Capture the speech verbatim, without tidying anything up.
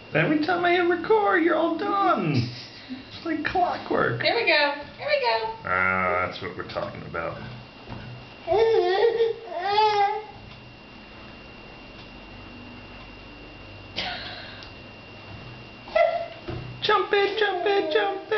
Every time I hit record, you're all done. It's like clockwork. Here we go. Here we go. Ah, that's what we're talking about. Jump it, jump it, jump it.